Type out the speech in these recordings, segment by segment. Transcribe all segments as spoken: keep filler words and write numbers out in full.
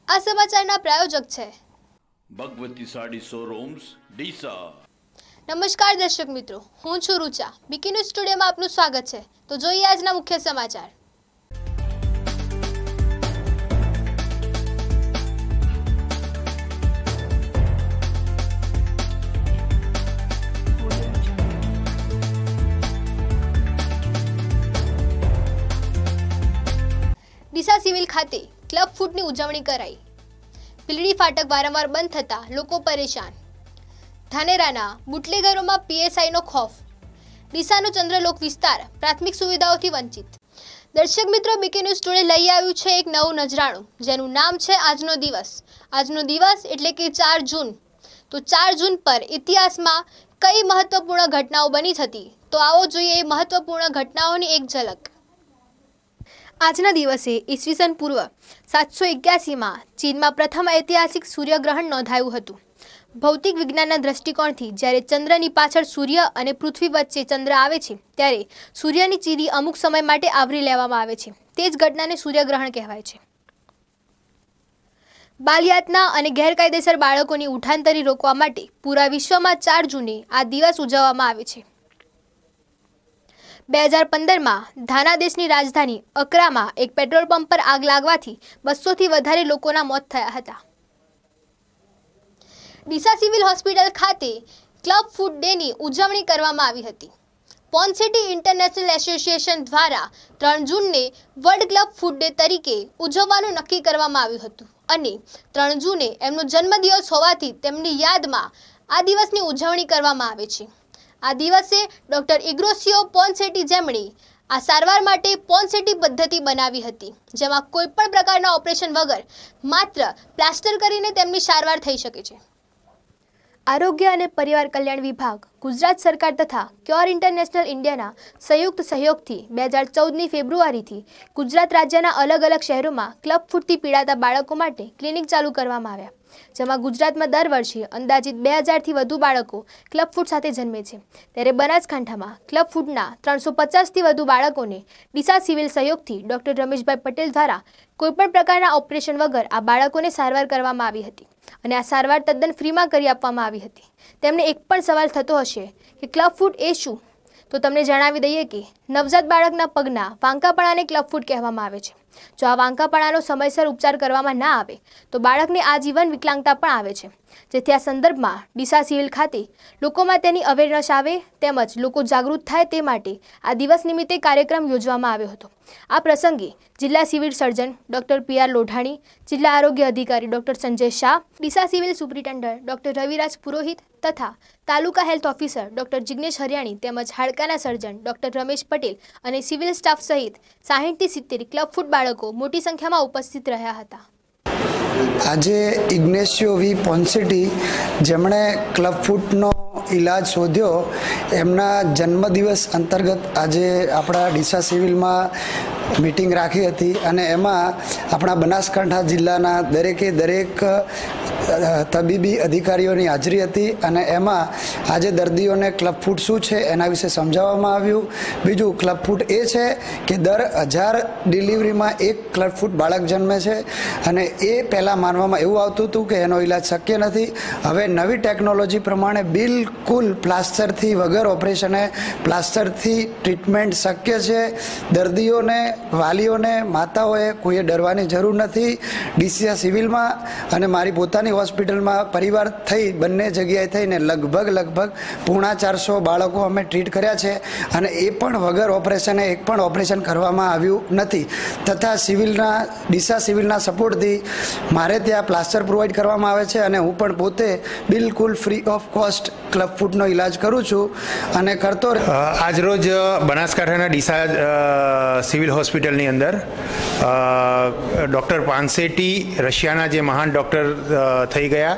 આ સમાચારના પ્રાયોજક છે ભગવતી સાડી શોરૂમ્સ ડીસા। નમસ્કાર દર્શક મિત્રો, હું છું રૂચા। બીકે ન્યૂઝ સ્ટુડિયોમાં આપનું સ્વાગત છે। તો જોઈએ આજના મુખ્ય સમાચાર। ડીસા સિવિલ ખાતે ક્લબ ફૂડની ઉજવણી કરાઈ। પીલડી ફાટક વારંવાર બંધ થતા લોકો પરેશાન। ધાનેરાના બુટલેગરોમાં પીએસઆઈનો ખૌફ। ડીસાનો ચંદ્રલોક વિસ્તાર પ્રાથમિક સુવિધાઓથી વંચિત। દર્શક મિત્રો, બીકે ન્યૂઝ ટુડે લઈ આવ્યું છે એક નવું નજરાણું, જેનું નામ છે આજનો દિવસ। આજનો દિવસ એટલે કે ચાર જૂન। તો ચાર જૂન પર ઇતિહાસમાં કઈ મહત્વપૂર્ણ ઘટનાઓ બની હતી, તો આવો જોઈએ એ મહત્વપૂર્ણ ઘટનાઓની એક ઝલક। આજના દિવસે ઈસવીસન પૂર્વ સાતસો એક્યાસીમાં ચીનમાં પ્રથમ ઐતિહાસિક સૂર્યગ્રહણ નોંધાયું હતું। ભૌતિક વિજ્ઞાનના દૃષ્ટિકોણથી જ્યારે ચંદ્રની પાછળ સૂર્ય અને પૃથ્વી વચ્ચે ચંદ્ર આવે છે, ત્યારે સૂર્યની ચીરી અમુક સમય માટે આવરી લેવામાં આવે છે। તે જ ઘટનાને સૂર્યગ્રહણ કહેવાય છે। બાલયાતના અને ગેરકાયદેસર બાળકોની ઉઠાંતરી રોકવા માટે પૂરા વિશ્વમાં ચાર જૂને આ દિવસ ઉજવવામાં આવે છે। બે હજાર પંદરમાં ઘાના દેશની રાજધાની અક્રામાં એક પેટ્રોલ પંપ પર આગ લાગવાથી બસોથી વધારે લોકોના મોત થયા હતા। ડીસા સિવિલ હોસ્પિટલ ખાતે ક્લબ ફૂડ ડેની ઉજવણી કરવામાં આવી હતી। પોન્સિટી ઇન્ટરનેશનલ એસોસિએશન દ્વારા ત્રણ જૂનને વર્લ્ડ ક્લબ ફૂડ ડે તરીકે ઉજવવાનું નક્કી કરવામાં આવ્યું હતું અને ત્રણ જૂને એમનો જન્મદિવસ હોવાથી તેમની યાદમાં આ દિવસની ઉજવણી કરવામાં આવે છે। આ દિવસે ડોક્ટર ઇગ્રોસિયો પોન્સેટી, જેમણે આ સારવાર માટે પોન્સેટી પદ્ધતિ બનાવી હતી, જેમાં કોઈપણ પ્રકારના ઓપરેશન વગર માત્ર પ્લાસ્ટર કરીને તેમની સારવાર થઈ શકે છે। આરોગ્ય અને પરિવાર કલ્યાણ વિભાગ, ગુજરાત સરકાર તથા ક્યોર ઇન્ટરનેશનલ ઇન્ડિયાના સંયુક્ત સહયોગથી બે હજાર ચૌદની ફેબ્રુઆરીથી ગુજરાત રાજ્યના અલગ અલગ શહેરોમાં ક્લબ ફૂડથી પીડાતા બાળકો માટે ક્લિનિક ચાલુ કરવામાં આવ્યા, જેમાં ગુજરાતમાં દર વર્ષે અંદાજિત બે હજારથી વધુ બાળકો ક્લબ ફૂડ સાથે જન્મે છે। ત્યારે બનાસકાંઠામાં ક્લબ ફૂડના ત્રણસો પચાસથી વધુ બાળકોને ડીસા સિવિલ સહયોગથી ડોક્ટર રમેશભાઈ પટેલ દ્વારા કોઈપણ પ્રકારના ઓપરેશન વગર આ બાળકોને સારવાર કરવામાં આવી હતી અને આ સારવાર તદ્દન ફ્રીમાં કરી આપવામાં આવી હતી। તેમને એક પણ સવાલ થતો હશે કે ક્લબ ફૂડ એ શું, તો તમને જણાવી દઈએ કે નવજાત બાળકના પગના વાંકાપણાને ક્લબ ફૂડ કહેવામાં આવે છે। જો આ વાંકાપણાનો સમયસર ઉપચાર કરવામાં ના આવે તો બાળકને આજીવન વિકલાંગતા પણ આવે છે, જેથી આ સંદર્ભમાં ડીસા સિવિલ ખાતે લોકોમાં તેની અવેરનેસ આવે તેમજ લોકો જાગૃત થાય તે માટે આ દિવસ નિમિત્તે કાર્યક્રમ યોજવામાં આવ્યો હતો। આ પ્રસંગે જિલ્લા civil surgeon doctor P R Lodhani, જિલ્લા આરોગ્ય અધિકારી doctor Sanjay Shah, Deesa civil superintendent doctor Raviraj Purohit તથા taluka health officer doctor Jignesh Hariyani તેમજ હાડકાના સર્જન ડોક્ટર રમેશ પટેલ અને સિવિલ સ્ટાફ સહિત સાહીઠથી સિત્તેર ક્લબ ફૂડ બાળકો મોટી સંખ્યામાં ઉપસ્થિત રહ્યા હતા। આજે ઇગ્નેશિયો વી પોન્સેટી, જેમણે ક્લબ ફૂડનો ઇલાજ શોધ્યો, એમના જન્મદિવસ અંતર્ગત આજે આપણા ડીસા સિવિલમાં મીટિંગ રાખી હતી અને એમાં આપણા બનાસકાંઠા જિલ્લાના દરેકે દરેક તબીબી અધિકારીઓની હાજરી હતી અને એમાં આજે દર્દીઓને ક્લબ ફૂડ શું છે એના વિશે સમજાવવામાં આવ્યું। બીજું, ક્લબ ફૂડ એ છે કે દર હજાર ડિલિવરીમાં એક ક્લબ ફૂડ બાળક જન્મે છે અને એ પહેલાં માનવામાં એવું આવતું હતું કે એનો ઈલાજ શક્ય નથી। હવે નવી ટેકનોલોજી પ્રમાણે બિલકુલ પ્લાસ્ટરથી વગર ઓપરેશને પ્લાસ્ટરથી ટ્રીટમેન્ટ શક્ય છે। દર્દીઓને, વાલીઓને, માતાઓએ કોઈએ ડરવાની જરૂર નથી। ડીસા સિવિલમાં અને મારી પોતાની હોસ્પિટલમાં પરિવાર થઈ બંને જગ્યાએ થઈને લગભગ લગભગ પૂણા ચારસો બાળકો અમે ટ્રીટ કર્યા છે અને એ પણ વગર ઓપરેશને એક પણ ઓપરેશન કરવામાં આવ્યું નથી। તથા સિવિલના ડીસા સિવિલના સપોર્ટથી મારે ત્યાં પ્લાસ્ટર પ્રોવાઈડ કરવામાં આવે છે અને હું પણ પોતે બિલકુલ ફ્રી ઓફ કોસ્ટ ક્લબ ફૂડનો ઇલાજ કરું છું અને કરતો। આજરોજ બનાસકાંઠાના ડીસા સિવિલ હોસ્પિટલની અંદર ડૉક્ટર પાન્સેટી, રશિયાના જે મહાન ડૉક્ટર થઈ ગયા,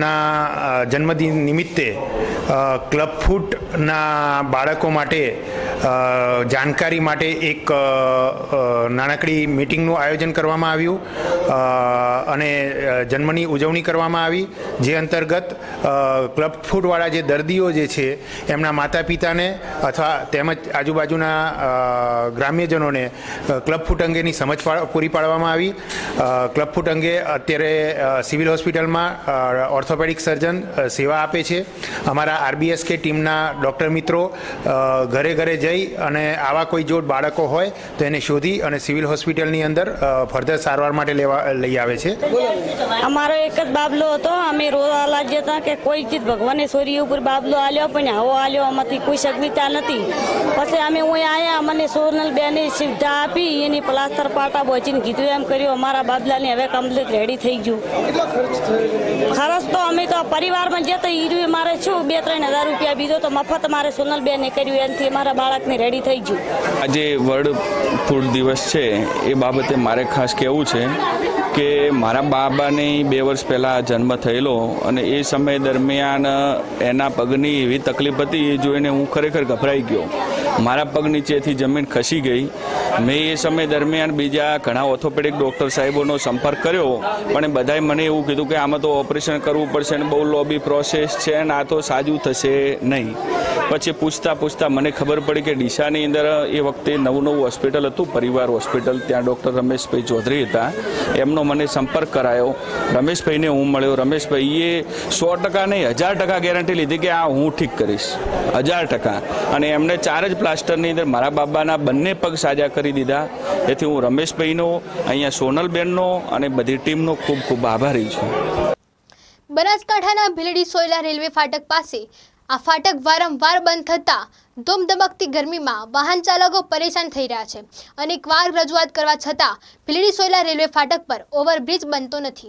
તેમના જન્મદિન નિમિત્તે ક્લબ ફૂડના બાળકો માટે જાણકારી માટે એક નાનકડી મિટિંગનું આયોજન કરવામાં આવ્યું અને જન્મની ઉજવણી કરવામાં આવી, જે અંતર્ગત ક્લબ ફૂડવાળા જે દર્દીઓ જે છે એમના માતા પિતાને અથવા તેમજ આજુબાજુના ગ્રામ્યજનોને ક્લબ ફૂડ અંગેની સમજ પૂરી પાડવામાં આવી. ક્લબ ફૂડ અંગે અત્યારે સિવિલ હોસ્પિટલમાં ઓર્થોપેડિક સર્જન સેવા આપે છે. અમારા આરબીએસકે ટીમના ડૉક્ટર મિત્રો ઘરે ઘરે જઈ અને આવા કોઈ જો બાળકો હોય તો એને શોધી અને સિવિલ હોસ્પિટલની અંદર ફર્ધર સારવાર માટે લેવા લઈ આવે છે. અમારો એક જ બાબલો હતો. અમે રોવા લાગ્યા હતા કે કોઈ ચીજ ભગવાને સોરી ઉપર બાબલો આલ્યો પણ આવો આલ્યો આમાંથી કોઈ સગવડતા નથી. પછી અમે અહીં આવ્યા, મને સોનલ બેને સુવિધા આપી, એની પ્લાસ્ટર પાટા બોચીને કીધું એમ કર્યું. અમારા બાબલાને હવે કમ્પ્લીટ રેડી થઈ ગયું. ખર્ચ તો અમે તો પરિવારમાં જતો હીરું મારે શું બે ત્રણ હજાર રૂપિયા બીજો તો મફત મારે સોનલ બેને કર્યું, એનાથી મારા બાળકને રેડી થઈ ગયું. આજે વર્લ્ડ ફૂડ દિવસ છે એ બાબતે મારે ખાસ કહેવું છે કે મારા બાબાને બે વર્ષ પહેલાં જન્મ થયેલો અને એ સમય દરમિયાન એના પગની એવી તકલીફ હતી એ જોઈને હું ખરેખર ગભરાઈ ગયો. મારા પગ નીચેથી જમીન ખસી ગઈ. મેં એ સમય દરમિયાન બીજા ઘણા ઓર્થોપેડિક ડૉક્ટર સાહેબોનો સંપર્ક કર્યો, પણ બધાએ મને એવું કીધું કે આમાં તો ઓપરેશન કરવું પડશે ને બહુ લોબી પ્રોસેસ છે ને આ તો સાજું થશે નહીં. પછી પૂછતા પૂછતા મને ખબર પડી કે ડીસાની અંદર એ વખતે નવું નવું હોસ્પિટલ હતું, પરિવાર હોસ્પિટલ, ત્યાં ડૉક્ટર રમેશભાઈ ચૌધરી હતા. એમનો મને સંપર્ક કરાયો. રમેશભાઈને હું મળ્યો. રમેશભાઈએ સો ટકા નહીં હજાર ટકા ગેરંટી લીધી કે આ હું ઠીક કરીશ, હજાર ટકા. અને એમને ચાર જ પ્લાસ્ટરની અંદર મારા બાબાના બંને પગ સાજા કરી દીધા. એથી હું રમેશભાઈનો, અહીંયા સોનલબેનનો અને બધી ટીમનો ખૂબ ખૂબ આભારી છું. બનાસકાંઠાના ભીલડી સોયલા રેલવે ફાટક પાસે આ ફાટક વારંવાર બંધ થતા ધોમધમકતી ગરમીમાં વાહન ચાલકો પરેશાન થઈ રહ્યા છે. અનેકવાર રજૂઆત કરવા છતાં ભીલડી સોયલા રેલવે ફાટક પર ઓવરબ્રિજ બનતો નથી.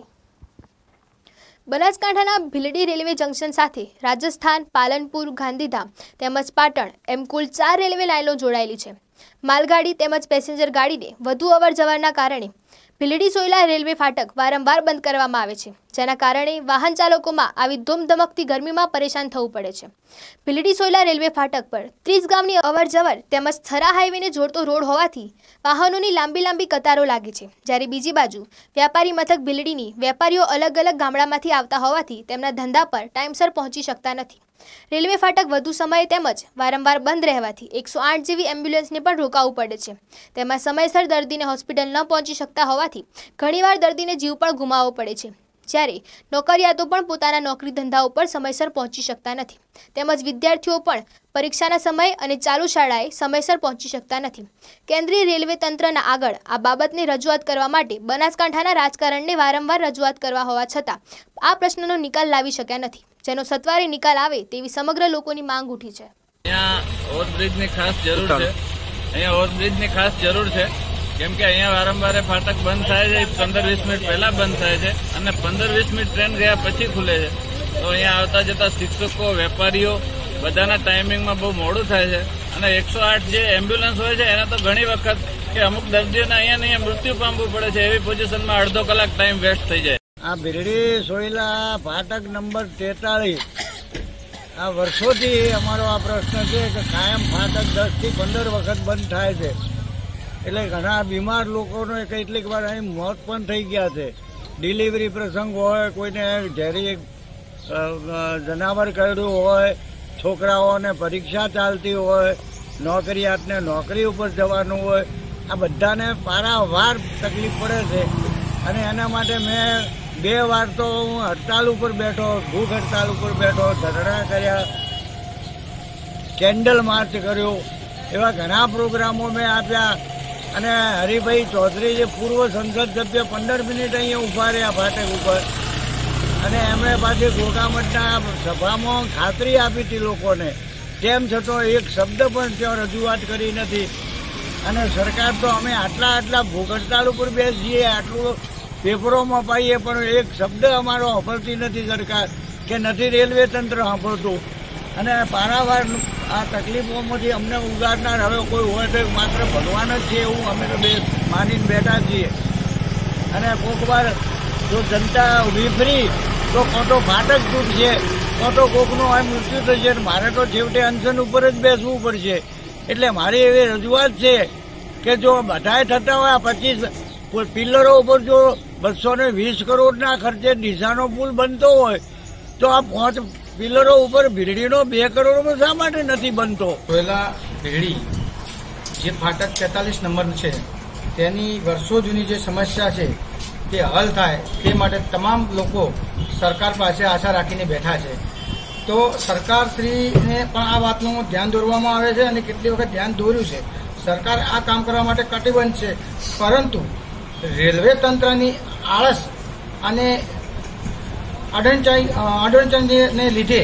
બનાસકાંઠાના ભીલડી રેલવે જંકશન સાથે રાજસ્થાન, પાલનપુર, ગાંધીધામ તેમજ પાટણ એમ કુલ ચાર રેલવે લાઇનો જોડાયેલી છે. માલગાડી તેમજ પેસેન્જર ગાડીને વધુ અવર જવરના કારણે ભીલડી સોયલા રેલવે ફાટક વારંવાર બંધ કરવામાં આવે છે, જેના કારણે વાહન ચાલકોમાં આવી ધોમધમકતી ગરમીમાં પરેશાન થવું પડે છે. ભીલડી સોયલા રેલવે ફાટક પર ત્રીસ ગામની અવર જવર તેમજ થરા હાઈવેને જોડતો રોડ હોવાથી વાહનોની લાંબી લાંબી કતારો લાગે છે. જ્યારે બીજી બાજુ વ્યાપારી મથક ભીલડીની વેપારીઓ અલગ અલગ ગામડામાંથી આવતા હોવાથી તેમના ધંધા પર ટાઈમસર પહોંચી શકતા નથી. રેલવે ફાટક વધુ સમયે તેમજ વારંવાર બંધ રહેવાથી એકસો આઠ જેવી એમ્બ્યુલન્સને પણ રોકાવવું પડે છે. તેમાં સમયસર દર્દીને હોસ્પિટલ ન પહોંચી શકતા હોવાથી ઘણીવાર દર્દીને જીવ પણ ગુમાવવો પડે છે. જ્યારે નોકરિયાતો પણ પોતાના નોકરી ધંધા ઉપર સમયસર પહોંચી શકતા નથી. તેમજ વિદ્યાર્થીઓ પણ પરીક્ષાના સમય અને ચાલુ શાળાએ સમયસર પહોંચી શકતા નથી. કેન્દ્રીય રેલવે તંત્રના આગળ આ બાબતને રજૂઆત કરવા માટે બનાસકાંઠાના રાજકારણને વારંવાર રજૂઆત કરવા હોવા છતાં આ પ્રશ્નનો નિકાલ લાવી શક્યા નથી, જેનો સત્વરે નિકાલ આવે તેવી સમગ્ર લોકોની માંગ ઉઠી છે. અહીંયા ઓવરબ્રિજની ખાસ જરૂર છે. અહીંયા ઓવરબ્રિજની ખાસ જરૂર છે કેમ કે અહીંયા વારંવાર ફાટક બંધ થાય છે. પંદર વીસ મિનિટ પહેલા બંધ થાય છે અને પંદર વીસ મિનિટ ટ્રેન ગયા પછી ખુલે છે. તો અહીંયા આવતા જતા શિક્ષકો, વેપારીઓ બધાના ટાઈમિંગમાં બહુ મોડું થાય છે. અને એકસો આઠ જે એમ્બ્યુલન્સ હોય છે એના તો ઘણી વખત કે અમુક દર્દીઓને અહીંયા ને અહીંયા મૃત્યુ પામવું પડે છે. એવી પોઝિશનમાં અડધો કલાક ટાઈમ વેસ્ટ થઈ જાય. આ ભીલડી સોયલા ફાટક નંબર તેતાળીસ આ વર્ષોથી અમારો આ પ્રશ્ન છે કે કાયમ ફાટક દસ થી પંદર વખત બંધ થાય છે. એટલે ઘણા બીમાર લોકોનો કેટલીક વાર અહીં મોત પણ થઈ ગયા છે. ડિલિવરી પ્રસંગ હોય, કોઈને ઝેરી જનાવર કરડ્યું હોય, છોકરાઓને પરીક્ષા ચાલતી હોય, નોકરિયાતને નોકરી ઉપર જવાનું હોય, આ બધાને પારાવાર તકલીફ પડે છે. અને એના માટે મેં બે વાર તો હું હડતાલ ઉપર બેઠો, ભૂખ હડતાલ ઉપર બેઠો, ધરણા કર્યા, કેન્ડલ માર્ચ કર્યો, એવા ઘણા પ્રોગ્રામો મેં આપ્યા. અને હરિભાઈ ચૌધરી જે પૂર્વ સંસદ સભ્ય પંદર મિનિટ અહીંયા ઊભા રહ્યા ફાટક ઉપર અને એમણે પાછી ગોગામઠના સભામાં ખાતરી આપી હતી લોકોને. તેમ છતાં એક શબ્દ પણ ત્યાં રજૂઆત કરી નથી. અને સરકાર તો અમે આટલા આટલા ભૂખ હડતાલ ઉપર બેસીએ, આટલું પેપરોમાં પાઈએ, પણ એક શબ્દ અમારો સાંભળતી નથી સરકાર, કે નથી રેલવે તંત્ર સાંભળતું. અને પારાવાર આ તકલીફોમાંથી અમને ઉગારનાર હવે કોઈ હોય તો માત્ર ભગવાન જ છે એવું અમે તો બે માનીને બેઠા છીએ. અને કોઈક વાર જો જનતા વિફરી તો કોટો ફાટક તૂટશે, કોટો કોકનું હોય મૃત્યુ થશે. મારે તો છેવટે અનશન ઉપર જ બેસવું પડશે. એટલે મારી એવી રજૂઆત છે કે જો બધાએ થતા હોય પચીસ પિલ્લરો ઉપર જો બસો ને વીસ કરોડના ખર્ચે ડીસાનો પુલ બનતો હોય તો આ પાંચ પિલ્લરો ઉપર ભીરડીનો બે કરોડમાં શા માટે નથી બનતો? પહેલા ભીરડી જે ફાટક તેતાલીસ નંબર છે તેની વર્ષો જૂની જે સમસ્યા છે તે હલ થાય તે માટે તમામ લોકો સરકાર પાસે આશા રાખીને બેઠા છે. તો સરકારશ્રીને પણ આ વાતનું ધ્યાન દોરવામાં આવે છે અને કેટલી વખત ધ્યાન દોર્યું છે. સરકાર આ કામ કરવા માટે કટિબદ્ધ છે, પરંતુ રેલવે તંત્રની આળસ અને અડણચાઈ અડણચણને લીધે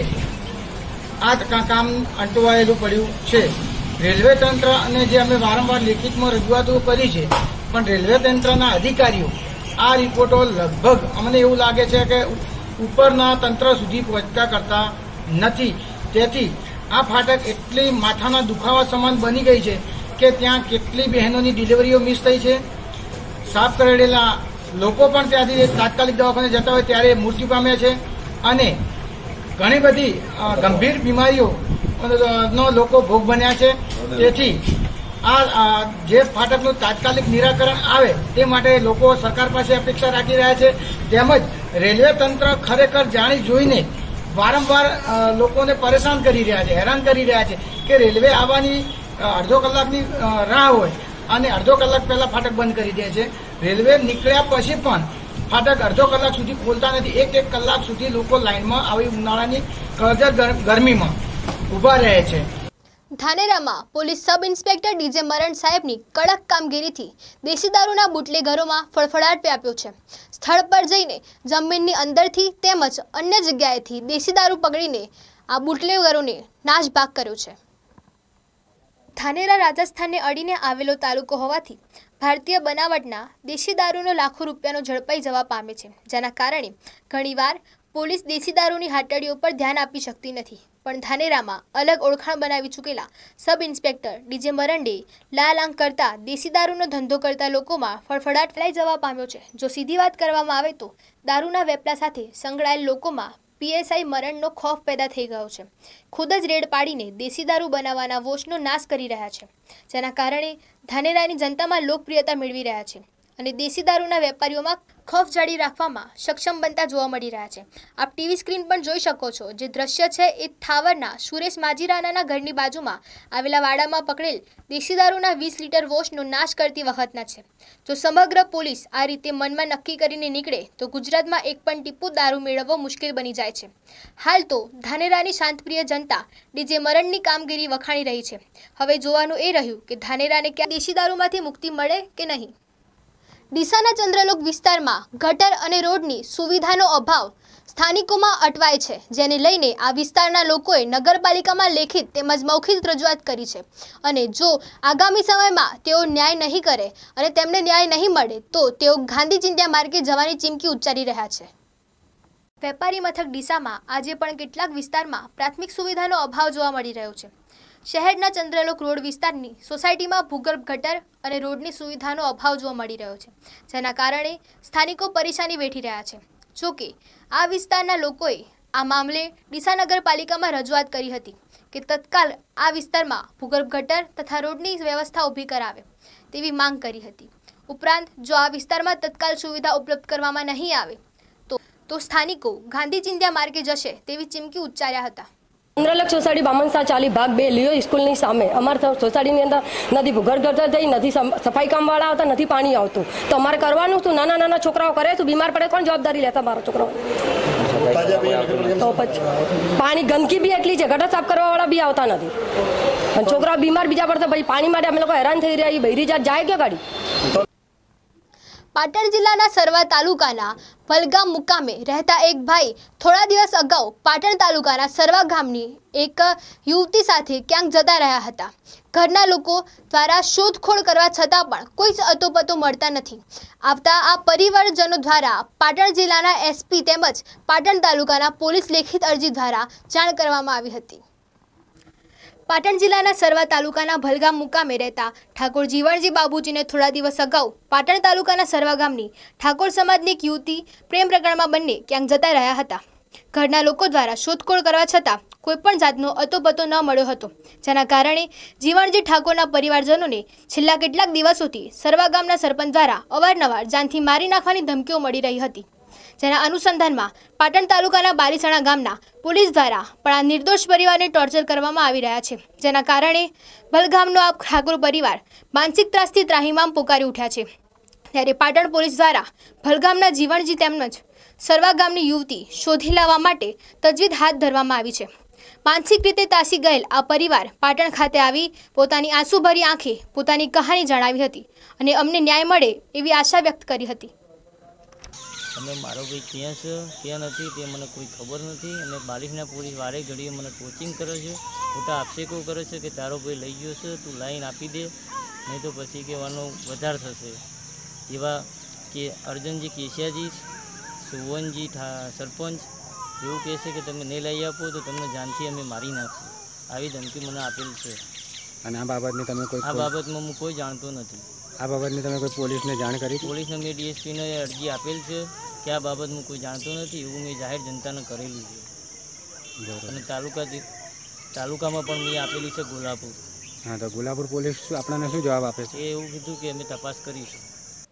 આ કામ અંટવાયેલું પડ્યું છે. રેલવે તંત્ર અને જે અમે વારંવાર લેખિતમાં રજૂઆતો કરી છે, પણ રેલવે તંત્રના અધિકારીઓ આ રિપોર્ટો લગભગ અમને એવું લાગે છે કે ઉપરના તંત્ર સુધી પહોંચતા કરતા નથી. તેથી આ ફાટક એટલી માથાના દુખાવા સમાન બની ગઈ છે કે ત્યાં કેટલી બહેનોની ડિલિવરીઓ મિસ થઈ છે. સાફ કરેલા લોકો પણ ત્યાંથી તાત્કાલિક દવાખાને જતા હોય ત્યારે મૃત્યુ પામ્યા છે અને ઘણી બધી ગંભીર બીમારીઓ નો લોકો ભોગ બન્યા છે. તેથી આ જે ફાટકનું તાત્કાલિક નિરાકરણ આવે તે માટે લોકો સરકાર પાસે અપેક્ષા રાખી રહ્યા છે. તેમજ રેલવે તંત્ર ખરેખર જાણી જોઈને વારંવાર લોકોને પરેશાન કરી રહ્યા છે, હેરાન કરી રહ્યા છે કે રેલવે આવવાની અડધો કલાકની રાહ હોય અને અડધો કલાક પહેલા ફાટક બંધ કરી દે છે. રેલવે નીકળ્યા પછી પણ ફાટક અડધો કલાક સુધી ખોલતા નથી. એક એક કલાક સુધી લોકો લાઇનમાં આવી ઉનાળાની કડકડ ગરમીમાં ઉભા રહે છે. ધાનેરામાં પોલીસ સબ ઇન્સ્પેક્ટર ડીજે મરણ સાહેબની કડક કામગીરીથી દેશી દારૂના બુટલેગરોમાં ફળફળાટ વ્યાપ્યો છે. સ્થળ પર જઈને જમીનની અંદરથી તેમજ અન્ય જગ્યાએથી દેશી દારૂ પકડીને આ બુટલેગરોને નાશભાગ કર્યો છે. ધાનેરા રાજસ્થાનને અડીને આવેલો તાલુકો હોવાથી ભારતીય બનાવટના દેશી દારૂનો લાખો રૂપિયાનો ઝડપાઈ જવા પામે છે, જેના કારણે ઘણીવાર પોલીસ દેશી દારૂની હાટડીઓ પર ધ્યાન આપી શકતી નથી. પણ ધાનેરામાં અલગ ઓળખાણ બનાવી ચૂકેલા સબ ઇન્સ્પેક્ટર ડીજે મરંડે લાલ આંખ કરતા દેશી દારૂનો ધંધો કરતા લોકોમાં ફળફળાટ ફેલાઈ જવા પામ્યો છે. જો સીધી વાત કરવામાં આવે તો દારૂના વેપલા સાથે સંકળાયેલ લોકોમાં પીએસઆઈ મરણનો ખોફ પેદા થઈ ગયો છે. ખુદ જ રેડ પાડીને દેશી દારૂ બનાવવાના વોશનો નાશ કરી રહ્યા છે, જેના કારણે ધાનેરાની જનતામાં લોકપ્રિયતા મેળવી રહ્યા છે અને દેશી દારૂના વેપારીઓમાં ખોફ જાળી રાખવામાં સક્ષમ બનતા જોવા મળી રહ્યા છે. આપ ટીવી સ્ક્રીન પર જોઈ શકો છો જે દ્રશ્ય છે એ થાવરના સુરેશ માજીરાનાના ઘરની બાજુમાં આવેલા વાડામાં પકડેલ દેશી દારૂના વીસ લીટર વોશનો નાશ કરતી વખતના છે. જો સમગ્ર પોલીસ આ રીતે મનમાં નક્કી કરીને નીકળે તો ગુજરાતમાં એક પણ ટીપુ દારૂ મેળવવો મુશ્કેલ બની જાય છે. હાલ તો ધાનેરાની શાંતપ્રિય જનતા ડીજે મરણની કામગીરી વખાણી રહી છે. હવે જોવાનું એ રહ્યું કે ધાનેરાને ક્યાં દેશી દારૂમાંથી મુક્તિ મળે કે નહીં. ડીસાના ચંદ્રલોક વિસ્તારમાં ગટર અને રોડની સુવિધાનો અભાવ સ્થાનિકોમાં અટવાય છે, જેને લઈને આ વિસ્તારના લોકોએ નગરપાલિકામાં લેખિત તેમજ મૌખિક રજૂઆત કરી છે અને જો આગામી સમયમાં તેઓ ન્યાય નહીં કરે અને તેમને ન્યાય નહીં મળે તો તેઓ ગાંધી ચિંધ્યા માર્ગે જવાની ચીમકી ઉચ્ચારી રહ્યા છે. વેપારી મથક ડીસામાં આજે પણ કેટલાક વિસ્તારમાં પ્રાથમિક સુવિધાનો અભાવ જોવા મળી રહ્યો છે. શહેરના ચંદ્રલોક રોડ વિસ્તારની સોસાયટીમાં ભૂગર્ભ ગટર અને રોડની સુવિધાનો અભાવ જોવા મળી રહ્યો છે, જેના કારણે સ્થાનિકો પરેશાની વેઠી રહ્યા છે. જોકે આ વિસ્તારના લોકોએ આ મામલે ડીસા નગરપાલિકામાં રજૂઆત કરી હતી કે તત્કાલ આ વિસ્તારમાં ભૂગર્ભ ગટર તથા રોડની વ્યવસ્થા ઊભી કરાવે તેવી માંગ કરી હતી. ઉપરાંત જો આ વિસ્તારમાં તત્કાલ સુવિધા ઉપલબ્ધ કરવામાં નહીં આવે તો તો સ્થાનિકો ગાંધી ચિંધ્યા માર્ગે જશે તેવી ચીમકી ઉચ્ચાર્યા હતા. ચંદ્રલોક સોસાયટી બામણસા ચાલી ભાગ બે લિયો સ્કૂલની સામે અમારા સોસાયટીની અંદર નથી ભૂગર્ભ ગટર થઈ, નથી સફાઈ કામવાળા આવતા, નથી પાણી આવતું. તો અમારે કરવાનું શું? નાના નાના છોકરાઓ કરે છે, બીમાર પડે કોણ જવાબદારી લેતા? મારા છોકરાઓ તો પછી પાણી ગંદકી બી એટલી છે, ગટર સાફ કરવાવાળા બી આવતા નથી અને છોકરાઓ બીમાર બીજા પડતા પછી પાણી માટે અમે લોકો હેરાન થઈ રહ્યા. બૈરી જાત જાય કે ગાડી. પાટણ જિલ્લાના સરવા તાલુકાના વલગામ મુકામે રહેતા એક ભાઈ થોડા દિવસ અગાઉ પાટણ તાલુકાના સરવા ગામની એક યુવતી સાથે ક્યાંક જતા રહ્યા હતા. ઘરના લોકો દ્વારા શોધખોળ કરવા છતાં પણ કોઈ જ અતોપતો મળતા નથી આવતા આ પરિવારજનો દ્વારા પાટણ જિલ્લાના એસપી તેમજ પાટણ તાલુકાના પોલીસ લેખિત અરજી દ્વારા જાણ કરવામાં આવી હતી. પાટણ જિલ્લાના સરવા તાલુકાના ભલગામ મુકામે રહેતા ઠાકોર જીવણજી બાબુજીને થોડા દિવસ અગાઉ પાટણ તાલુકાના સરવા ગામની ઠાકોર સમાજની એક યુવતી પ્રેમ પ્રકરણમાં બંને ક્યાંક જતા રહ્યા હતા. ઘરના લોકો દ્વારા શોધખોળ કરવા છતાં કોઈપણ જાતનો અતોપતો ન મળ્યો હતો, જેના કારણે જીવણજી ઠાકોરના પરિવારજનોને છેલ્લા કેટલાક દિવસોથી સરવા ગામના સરપંચ દ્વારા અવારનવાર જાનથી મારી નાખવાની ધમકીઓ મળી રહી હતી, જેના અનુસંધાનમાં પાટણ તાલુકાના બારીસણા ગામના પોલીસ દ્વારા પણ આ નિર્દોષ પરિવારને ટોર્ચર કરવામાં આવી રહ્યા છે, જેના કારણે ભલગામનો આ ઠાકોર પરિવાર માનસિક ત્રાસથી ત્રાહિમામ પોકારી ઉઠ્યા છે। ત્યારે પાટણ પોલીસ દ્વારા ભલગામના જીવણજી તેમજ સરવા ગામની યુવતી શોધી લાવવા માટે તજવીજ હાથ ધરવામાં આવી છે। માનસિક રીતે તાસી ગયેલ આ પરિવાર પાટણ ખાતે આવી પોતાની આંસુભરી આંખે પોતાની કહાની જણાવી હતી અને અમને ન્યાય મળે એવી આશા વ્યક્ત કરી હતી। અમે મારો ભાઈ ક્યાં છે ક્યાં નથી તે મને કોઈ ખબર નથી અને બારીસના પોલીસ વારે ઘડીએ મને ટોચિંગ કરે છે, ખોટા આક્ષેપો કરે છે કે તારો ભાઈ લઈ ગયો છે, તું લાઈન આપી દે, નહીં તો પછી કહેવાનો વધાર થશે। એવા કે અર્જુનજી કેશિયાજી, સુવનજી સરપંચ એવું કહે છે કે તમે નહીં લઈ આપો તો તમને જાનથી અમે મારી નાખશું, આવી ધમકી મને આપેલ છે। અને આ બાબતની તમે કોઈ આ બાબતમાં હું કોઈ જાણતો નથી। આ બાબતની તમે કોઈ પોલીસને જાણ કરી? પોલીસને મેં ડીએસપીને અરજી આપેલ છે કે આ બાબતમાં કોઈ જાણતો નથી એવું મેં જાહેર જનતાને કરેલું છે અને તાલુકાથી તાલુકામાં પણ મેં આપેલી છે ગોલાપુર। હા, તો ગોલાપુર પોલીસ આપણને શું જવાબ આપે છે? એ એવું કીધું કે અમે તપાસ કરીશું।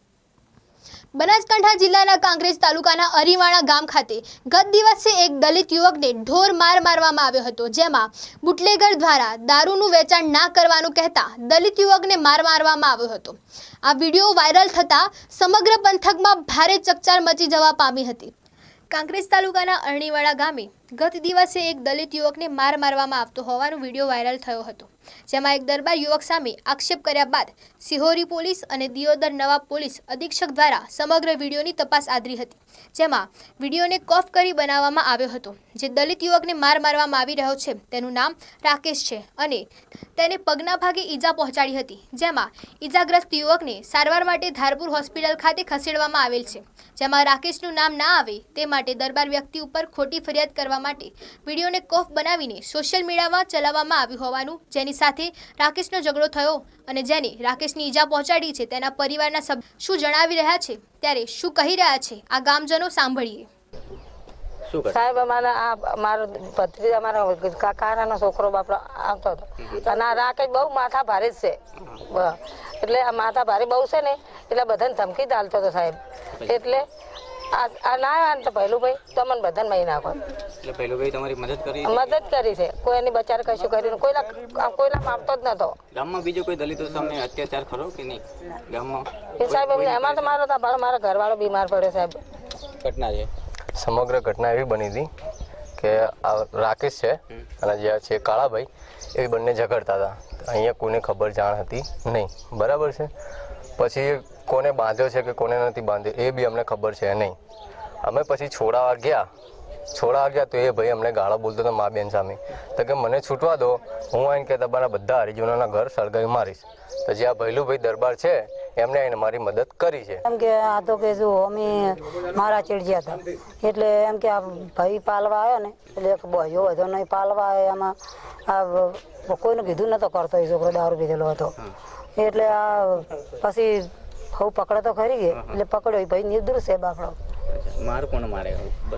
બનાસકાંઠા જિલ્લાના કાંકરેજ તાલુકાના અરીવાણા ગામ ખાતે ગત દિવસે એક દલિત યુવકને ઢોર માર મારવામાં આવ્યો હતો, જેમાં બુટલેગર દ્વારા દારૂનું વેચાણ ના કરવાનું કહેતા દલિત યુવકને માર મારવામાં આવ્યો હતો। આ વિડીયો વાયરલ થતા સમગ્ર પંથકમાં ભારે ચકચાર મચી જવા પામી હતી। કાંકરેજ તાલુકાના અરણીવાડા ગામે ગત દિવસે એક દલિત યુવકને માર મારવામાં આવતો હોવાનો વિડીયો વાયરલ થયો હતો, જેમાં એક દરબાર યુવક સામે આક્ષેપ કર્યા બાદ સિહોરી પોલીસ અને દિયોદર નવાબ પોલીસ અધિક્ષક દ્વારા સમગ્ર વિડીયોની તપાસ આદરી હતી, જેમાં વિડીયોને કોપ કરી બનાવવામાં આવ્યો હતો। જે દલિત યુવકને માર મારવામાં આવી રહ્યો છે તેનું નામ રાકેશ છે અને તેને પગના ભાગે ઈજા પહોંચાડી હતી, જેમાં ઈજાગ્રસ્ત યુવકને સારવાર માટે ધારપુર હોસ્પિટલ ખાતે ખસેડવામાં આવેલ છે, જેમાં રાકેશનું નામ ના આવે તે માટે દરબાર વ્યક્તિ ઉપર ખોટી ફરિયાદ કરવા માટે વિડીયોને કોફ બનાવીને સોશિયલ મીડિયામાં ચલાવવામાં આવ્યું હોવાનું, જેની સાથે રાકેશનો ઝઘડો થયો અને જેને રાકેશની ઈજા પહોંચાડી છે તેના પરિવારના સભ્યો શું જણાવી રહ્યા છે, ત્યારે શું કહી રહ્યા છે આ ગામજનો સાંભળીએ। સાહેબ, અમારા આ મારો ભત્રીજા અમારા કાકાનો છોકરો બાપડો આવતો હતો અને આ રાકેશ બહુ માથા ભારે જ છે, એટલે આ માથા ભારે બહુ છે ને એટલે બધાને ધમકી ચાલતો હતો સાહેબ। એટલે આ ના આવે તો પહેલું ભાઈ તો મને બધાને મહી નાખો, એટલે પહેલું ભાઈ તમારી મદદ કરી મદદ કરી છે, કોઈ એની બચારે કશું કર્યું કોઈના કોઈના માપતો જ નતો। ગામમાં બીજો કોઈ દલિતો સામે અત્યાચાર ખરો કે નહીં ગામમાં? એ સાહેબ એમને એમાં તો મારો મારા ઘરવાળો બીમાર પડ્યો સાહેબ। ઘટના છે સમગ્ર ઘટના એવી બની હતી કે આ રાકેશ છે અને જે છે કાળાભાઈ એ બંને ઝઘડતા હતા, અહીંયા કોઈને ખબર જાણ હતી નહીં, બરાબર છે। પછી કોને બાંધ્યો છે કે કોને નથી બાંધ્યો એ બી અમને ખબર છે નહીં। અમે પછી છોડાવા ગયા છોડાવા ગયા તો એ ભાઈ અમને ગાળો બોલતો હતો મા બેન સામે, તો કે મને છૂટવા દો, હું આવીને કે તમારા બધા હરિજનોના ઘર સળગાવી મારીશ। તો જે આ ભૈલુભાઈ દરબાર છે એમને આવીને મારી મદદ કરી છે। એમ કે આ તો કે જો અમે મારા ચીડજ્યા હતા એટલે એમ કે આ ભાઈ પાલવા આવ્યો ને એટલે બોયો વધો નહીં પાલવા આવ્યો, એમાં આ કોઈને કીધું નતો કરતો, એ છોકરો દારૂ પીધેલો હતો એટલે આ પછી હું પકડે તો ખરી ગઈ એટલે પકડ્યો ભાઈ નિર્દોષ છે બાપડો। માર કોણ મારે?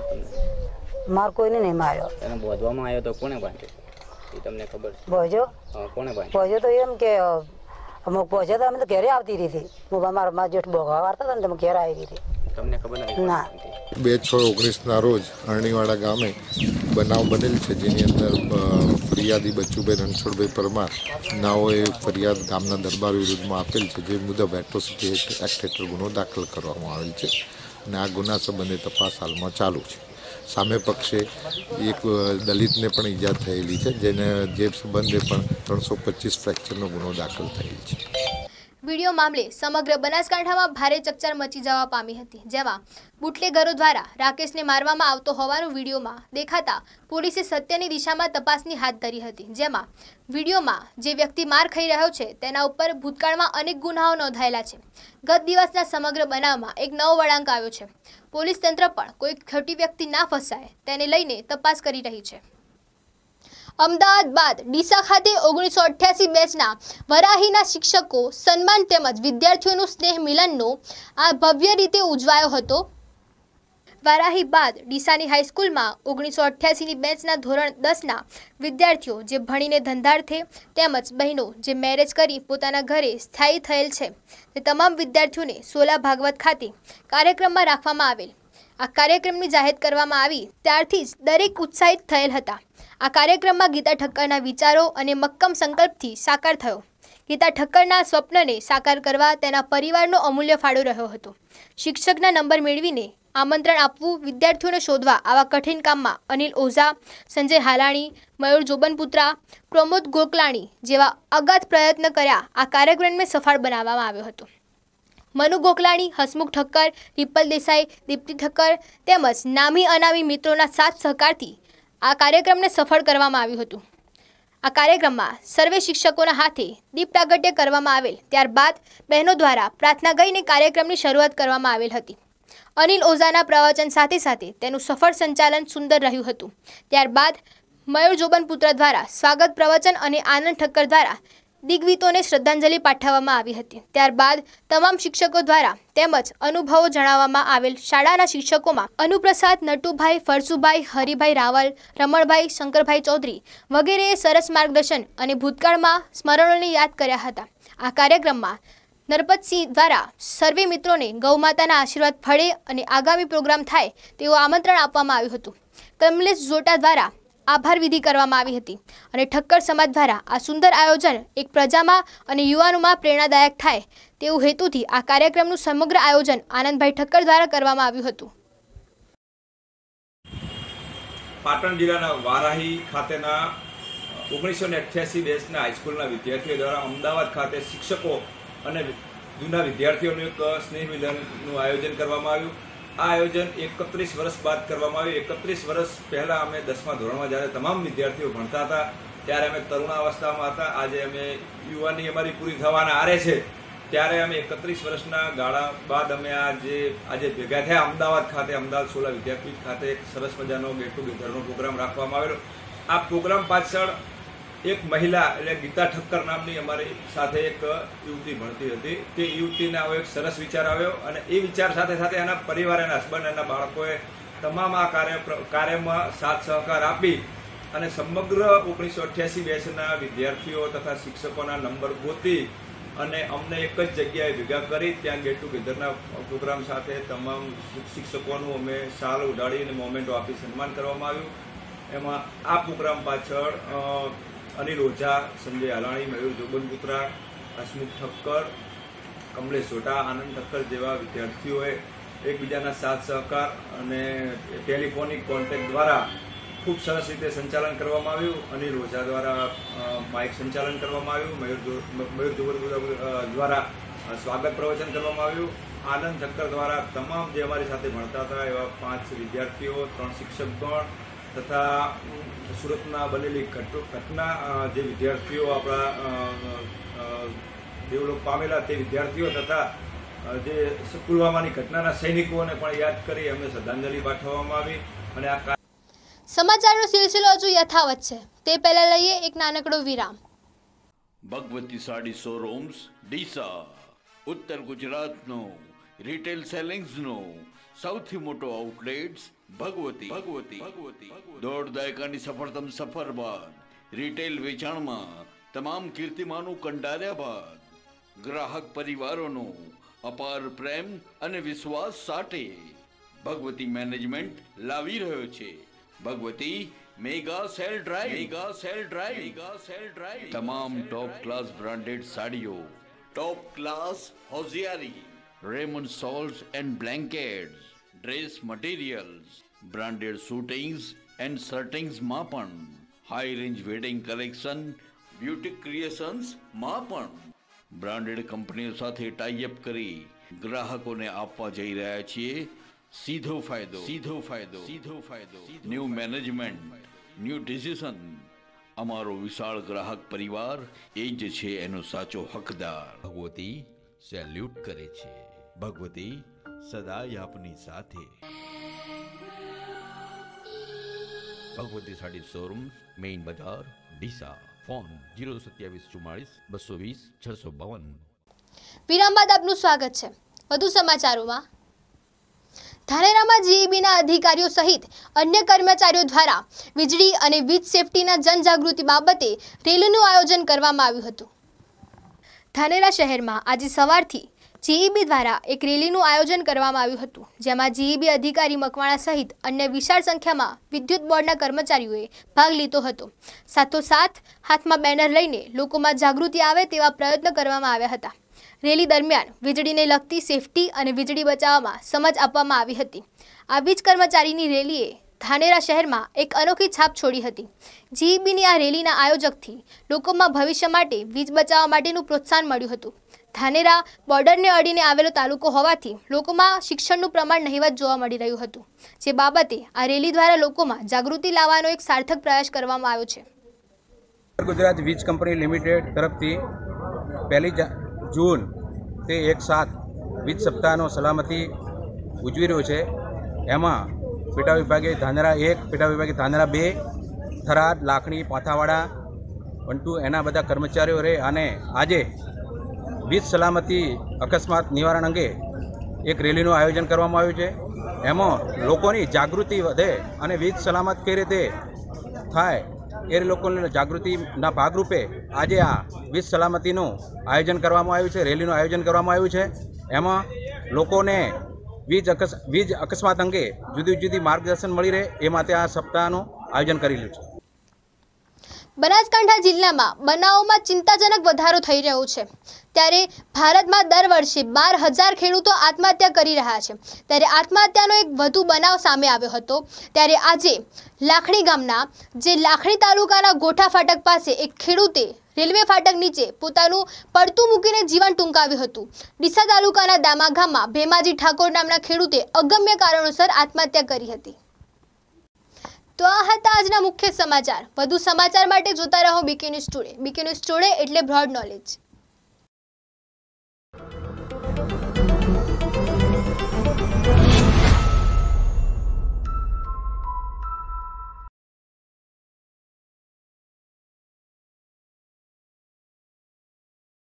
માર કોઈને નહીં માર્યો। એને બોધવામાં આવ્યો તો કોને બાંધ્યો એ તમને ખબર છે? બોજો કોને બાંધ્યો? બોજો તો એમ કે અમુક બોજો તો અમે તો ઘરે આવતી રહી હતી, હું અમારા માં જેઠ બોગવા વાળતા હતા ને તમે ઘરે આવી હતી, તમને ખબર નથી? ના। બે છ ઓગણીસના રોજ અરણીવાડા ગામે બનાવ બનેલ છે, જેની અંદર ફરિયાદી બચ્ચુભાઈ રણછોડભાઈ પરમાર નાઓએ ફરિયાદ ગામના દરબાર વિરુદ્ધમાં આપેલ છે, જે મુજબ એટ્રોસિટી એક્ટ હેઠળ ગુનો દાખલ કરવામાં આવેલ છે અને આ ગુના સંબંધે તપાસ હાલમાં ચાલુ છે। સામે પક્ષે એક દલિતને પણ ઈજા થયેલી છે, જેને જે સંબંધે પણ ત્રણસો પચીસ ફ્રેક્ચરનો ગુનો દાખલ થયેલ છે। વિડીયો મામલે સમગ્ર બનાસકાંઠામાં ભારે ચકચાર મચી જવા પામી હતી, જેમાં બુટલેગરો દ્વારા રાકેશને મારવામાં આવતો હોવાનું વિડીયોમાં દેખાતા પોલીસે સત્યની દિશામાં તપાસની હાથ ધરી હતી, જેમાં વિડીયોમાં જે વ્યક્તિ માર ખાઈ રહ્યો છે તેના ઉપર ભૂતકાળમાં અનેક ગુનાઓ નોંધાયેલા છે। ગત દિવસના સમગ્ર બનાવમાં એક નવો વળાંક આવ્યો છે। પોલીસ તંત્ર પણ કોઈ ખોટી વ્યક્તિ ના ફસાય તેને લઈને તપાસ કરી રહી છે। અમદાવાદ બાદ ડીસા ખાતે ઓગણીસો અઠ્યાસી બેચના વરાહીના શિક્ષકો સન્માન તેમજ વિદ્યાર્થીઓનું સ્નેહ મિલનનો આ ભવ્ય રીતે ઉજવાયો હતો। વારાહી બાદ ડીસાની હાઈસ્કૂલમાં ઓગણીસો અઠ્યાસીની બેચના ધોરણ દસના વિદ્યાર્થીઓ જે ભણીને ધંધાર્થે તેમજ બહેનો જે મેરેજ કરી પોતાના ઘરે સ્થાયી થયેલ છે તે તમામ વિદ્યાર્થીઓને સોલા ભાગવત ખાતે કાર્યક્રમમાં રાખવામાં આવેલ। આ કાર્યક્રમની જાહેરાત કરવામાં આવી ત્યારથી જ દરેક ઉત્સાહિત થયેલ હતા। આ કાર્યક્રમમાં ગીતા ઠક્કરના વિચારો અને મક્કમ સંકલ્પથી સાકાર થયો। ગીતા ઠક્કરના સ્વપ્નને સાકાર કરવા તેના પરિવારનો અમૂલ્ય ફાળો રહ્યો હતો। શિક્ષકના નંબર મેળવીને આમંત્રણ આપવું, વિદ્યાર્થીઓને શોધવા આવા કઠિન કામમાં અનિલ ઓઝા, સંજય હાલાણી, મયુર જોબનપુત્રા, પ્રમોદ ગોકલાણી જેવા અગાધ પ્રયત્ન કર્યા આ કાર્યક્રમને સફળ બનાવવામાં આવ્યો હતો। મનુ ગોકલાણી, હસમુખ ઠક્કર, રિપલ દેસાઈ, દીપ્તિ ઠક્કર તેમજ નામી અનામી મિત્રોના સાથ સહકારથી આ કાર્યક્રમને સફળ કરવામાં આવ્યું હતું। આ કાર્યક્રમમાં સર્વે શિક્ષકોના હાથે દીપ પ્રાગટ્ય કરવામાં આવેલ। ત્યારબાદ બહેનો દ્વારા પ્રાર્થના ગાઈને કાર્યક્રમની શરૂઆત કરવામાં આવેલ હતી। અનિલ ઓઝાના પ્રવચન સાથે સાથે તેનું સફળ સંચાલન સુંદર રહ્યું હતું। ત્યારબાદ મયુર જોબનપુત્ર દ્વારા સ્વાગત પ્રવચન અને આનંદ ઠક્કર દ્વારા દિગ્ગીતોને શ્રદ્ધાંજલિ પાઠવવામાં આવી હતી। ત્યારબાદ તમામ શિક્ષકો દ્વારા તેમજ અનુભવો જણાવવામાં આવેલ। શાળાના શિક્ષકોમાં અનુપ્રસાદ, નટુભાઈ, ફરસુભાઈ, હરિભાઈ રાવલ, રમણભાઈ, શંકરભાઈ ચૌધરી વગેરેએ સરસ માર્ગદર્શન અને ભૂતકાળમાં સ્મરણોને યાદ કર્યા હતા। આ કાર્યક્રમમાં નરપતસિંહ દ્વારા સર્વે મિત્રોને ગૌમાતાના આશીર્વાદ ફળે અને આગામી પ્રોગ્રામ થાય તેવું આમંત્રણ આપવામાં આવ્યું હતું। કમલેશ જોટા દ્વારા આભાર વિધિ કરવામાં આવી હતી અને ઠક્કર સમાજ દ્વારા આ સુંદર આયોજન એક પ્રજામાં અને યુવાનોમાં પ્રેરણાદાયક થાય તેવું હેતુથી આ કાર્યક્રમનું સમગ્ર આયોજન આનંદભાઈ ઠક્કર દ્વારા કરવામાં આવ્યું હતું। પાટણ જિલ્લાના વારાહી ખાતેના ઓગણીસો ને અઠ્યાસી બેચના હાઈસ્કૂલના વિદ્યાર્થીઓ દ્વારા અમદાવાદ ખાતે શિક્ષકો અને જૂના વિદ્યાર્થીઓનું એક સ્નેહ મિલનનું આયોજન કરવામાં આવ્યું। આ આયોજન એકત્રીસ વર્ષ બાદ કરવામાં આવ્યું। એકત્રીસ વર્ષ પહેલાં અમે દસમા ધોરણમાં જ્યારે તમામ વિદ્યાર્થીઓ ભણતા હતા ત્યારે અમે તરુણાવસ્થામાં હતા। આજે અમે યુવાની અમારી પૂરી થવાના આરે છે ત્યારે અમે એકત્રીસ વર્ષના ગાળા બાદ અમે આજે આજે ભેગા થયા અમદાવાદ ખાતે અમદાવાદ સોલા વિદ્યાપીઠ ખાતે એક સરસ મજાનો ગેટ ટુગેધરનો પ્રોગ્રામ રાખવામાં આવેલો। આ પ્રોગ્રામ પાછળ એક મહિલા એટલે ગીતા ઠક્કર નામની અમારી સાથે એક યુવતી ભણતી હતી। તે યુવતીને આવો એક સરસ વિચાર આવ્યો અને એ વિચાર સાથે સાથે એના પરિવાર, એના હસબન્ડ, એના બાળકોએ તમામ આ કાર્ય કાર્યમાં સાથ સહકાર આપી અને સમગ્ર ઓગણીસો અઠ્યાસી બેચના વિદ્યાર્થીઓ તથા શિક્ષકોના નંબર ગોતી અને અમને એક જ જગ્યાએ ભેગા કરી ત્યાં ગેટ ટુગેધરના પ્રોગ્રામ સાથે તમામ શિક્ષકોનું અમે શાલ ઉડાડી અને મોમેન્ટો આપી સન્માન કરવામાં આવ્યું। એમાં આ પ્રોગ્રામ પાછળ અનિલ ઓઝા, સંજય હાલાણી, મયુર જોબનપુત્રા, હસમુખ ઠક્કર, કમલેશ જોટા, આનંદ ઠક્કર જેવા વિદ્યાર્થીઓએ એકબીજાના સાથ સહકાર અને ટેલિફોનિક કોન્ટેક્ટ દ્વારા ખૂબ સરસ રીતે સંચાલન કરવામાં આવ્યું। અનિલ ઓઝા દ્વારા માઇક સંચાલન કરવામાં આવ્યું, મયુર મયુર જોબનપુત્રા દ્વારા સ્વાગત પ્રવચન કરવામાં આવ્યું, આનંદ ઠક્કર દ્વારા તમામ જે અમારી સાથે ભણતા હતા એવા પાંચ વિદ્યાર્થીઓ, ત્રણ શિક્ષકગણ તથા સુરતના બનેલી ઘટના જે વિદ્યાર્થીઓ આપણા દેવલોક પામેલા તે વિદ્યાર્થીઓ તથા જે પુલવામાની ઘટનાના સૈનિકોને પણ યાદ કરી એમને શ્રદ્ધાંજલિ પાઠવવામાં આવી। અને આ સમાચારનો સિલસિલો હજુ યથાવત છે તે પહેલા લઈએ એક નાનકડો વિરામ। ભગવતી સાડી શોરૂમ્સ ડીસા ઉત્તર ગુજરાતનો રિટેલ સેલિંગ્સનો સૌથી મોટો આઉટલેટ્સ ભગવતી ભગવતી ભગવતી દોઢ દાયકાની સફળતમ સફર બાદ રિટેલ વેચાણમાં તમામ કીર્તિમાનો કંડાર્યા બાદ ગ્રાહક પરિવારોનો અપાર પ્રેમ અને વિશ્વાસ સાથે ભગવતી મેનેજમેન્ટ લાવી રહ્યો છે Bhagwati mega sale drive mega sale drive mega sale drive તમામ ટોપ ક્લાસ બ્રાન્ડેડ સાડીઓ, top class hosiery, Raymond shawls and blankets, dress materials, branded suitings and શર્ટિંગ્સમાં પણ high range wedding collection, beauty ક્રિએશન્સમાં પણ બ્રાન્ડેડ કંપનીઓ સાથે ટાઈઅપ કરી ગ્રાહકોને આપવા જઈ રહ્યા છીએ સીધો ફાયદો સીધો ફાયદો સીધો ફાયદો ન્યૂ મેનેજમેન્ટ, ન્યૂ ડિસિઝન। અમારો વિશાળ ગ્રાહક પરિવાર એ જ છે એનો સાચો હકદાર। ભગવતી સેલ્યુટ કરે છે। ભગવતી સદાય આપની સાથે। ભગવતી સાડી શોરૂમ, મેઇન બજાર, ડીસા। ફોન જીરો સત્યાવીસ ચુમ્માળીસ બસો વીસ છસો બાવન। વિરામ બાદ આપનું સ્વાગત છે। વધુ સમાચારોમાં ધાનેરામાં જીઈબીના અધિકારીઓ સહિત અન્ય કર્મચારીઓ દ્વારા વીજળી અને વીજ સેફટીના જનજાગૃતિ બાબતે રેલીનું આયોજન કરવામાં આવ્યું હતું। ધાનેરા શહેરમાં આજે સવારથી જીઈબી દ્વારા એક રેલીનું આયોજન કરવામાં આવ્યું હતું, જેમાં જીઈબી અધિકારી મકવાણા સહિત અન્ય વિશાળ સંખ્યામાં વિદ્યુત બોર્ડના કર્મચારીઓએ ભાગ લીધો હતો। સાથોસાથ હાથમાં બેનર લઈને લોકોમાં જાગૃતિ આવે તેવા પ્રયત્ન કરવામાં આવ્યા હતા। રેલી દરમિયાન વીજળીને લગતી સેફટી અને વીજળી બચાવવામાં સમજ આપવામાં આવી હતી। આ વીજ કર્મચારીની રેલીએ ધાનેરા શહેરમાં એક અનોખી છાપ છોડી હતી। જીઈબીની આ રેલીના આયોજકથી લોકોમાં ભવિષ્ય માટે વીજ બચાવવા માટેનું પ્રોત્સાહન મળ્યું હતું। ધાનેરા બોર્ડરને અડીને આવેલો તાલુકો હોવાથી લોકોમાં શિક્ષણનું પ્રમાણ નહિવત જોવા મળી રહ્યું હતું, જે બાબતે આ રેલી દ્વારા લોકોમાં જાગૃતિ લાવવાનો એક સાર્થક પ્રયાસ કરવામાં આવ્યો છે। ગુજરાત વીજ કંપની લિમિટેડ તરફથી પહેલી જૂન તે એક સાત વીજ સપ્તાહનો સલામતી ઉજવી રહ્યો છે। એમાં પેટા વિભાગે ધાનેરા એક, પેટા વિભાગે ધાનેરા બે, થરાદ, લાખણી, પાથાવાડા, વંટુ એના બધા કર્મચારીઓ રહે અને આજે વીજ સલામતી અકસ્માત નિવારણ અંગે એક રેલીનું આયોજન કરવામાં આવ્યું છે। એમાં લોકોની જાગૃતિ વધે અને વીજ સલામત કઈ રીતે થાય એ લોકોની જાગૃતિના ભાગરૂપે આજે આ વીજ સલામતીનું આયોજન કરવામાં આવ્યું છે, રેલીનું આયોજન કરવામાં આવ્યું છે। એમાં લોકોને વીજ અકસ વીજ અકસ્માત અંગે જુદી જુદી માર્ગદર્શન મળી રહે એ માટે આ સપ્તાહનું આયોજન કરેલું છે। બનાસકાંઠા જિલ્લામાં બનાવોમાં ચિંતાજનક વધારો થઈ રહ્યો છે, ત્યારે ભારતમાં દર વર્ષે બાર હજાર ખેડૂતો આત્મહત્યા કરી રહ્યા છે। ત્યારે આત્મહત્યાનો એક વધુ બનાવ સામે આવ્યો હતો। ત્યારે આજે લાખણી ગામના જે લાખણી તાલુકાના ગોઠા ફાટક પાસે એક ખેડૂતે રેલવે ફાટક નીચે પોતાનું પડતું મૂકીને જીવન ટૂંકાવ્યું હતું। ડીસા તાલુકાના દામા ગામમાં ભેમાજી ઠાકોર નામના ખેડૂતે અગમ્ય કારણોસર આત્મહત્યા કરી હતી। તો આ હતા આજના મુખ્ય સમાચાર। વધુ સમાચાર માટે જોતા રહો BK news today. BK news today એટલે બ્રોડ નોલેજ।